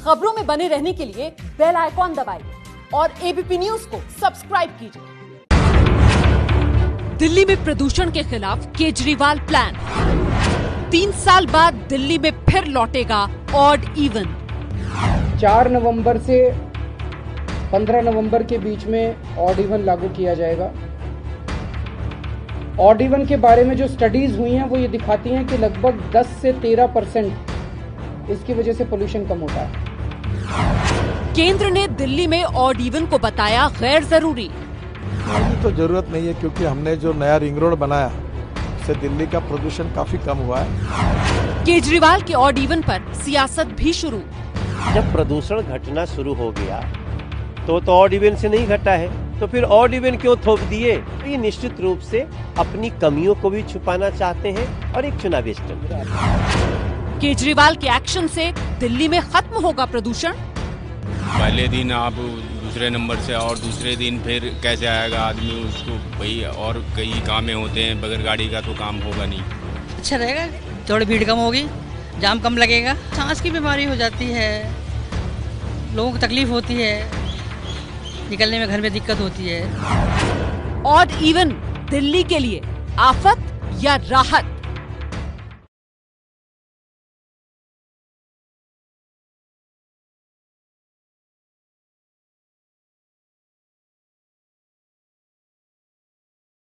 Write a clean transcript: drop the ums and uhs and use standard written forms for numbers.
खबरों में बने रहने के लिए बेल आइकॉन दबाइए और एबीपी न्यूज को सब्सक्राइब कीजिए। दिल्ली में प्रदूषण के खिलाफ केजरीवाल प्लान। 3 साल बाद दिल्ली में फिर लौटेगा ऑड इवन। 4 नवंबर से 15 नवंबर के बीच में ऑड इवन लागू किया जाएगा। ऑड इवन के बारे में जो स्टडीज हुई हैं वो ये दिखाती हैं कि लगभग 10 से 13% इसकी वजह से पोल्यूशन कम होता है। केंद्र ने दिल्ली में ऑड इवन को बताया गैर जरूरी। अभी तो जरूरत नहीं है क्योंकि हमने जो नया रिंग रोड बनाया उससे दिल्ली का प्रदूषण काफी कम हुआ है। केजरीवाल के ऑड इवन पर सियासत भी शुरू। जब प्रदूषण घटना शुरू हो गया तो ऑड इवन से नहीं घटा है, तो फिर ऑड इवन क्यों थोप दिए? ये निश्चित रूप से अपनी कमियों को भी छुपाना चाहते हैं और एक चुनावी स्टंट। केजरीवाल के एक्शन से दिल्ली में खत्म होगा प्रदूषण। पहले दिन आप दूसरे नंबर से और दूसरे दिन फिर कैसे आएगा आदमी उसको, भाई और कई कामें होते हैं, बगैर गाड़ी का तो काम होगा नहीं। अच्छा रहेगा, थोड़ी भीड़ कम होगी, जाम कम लगेगा। सांस की बीमारी हो जाती है, लोगों को तकलीफ होती है, निकलने में घर में दिक्कत होती है। ऑड इवन दिल्ली के लिए आफत या राहत?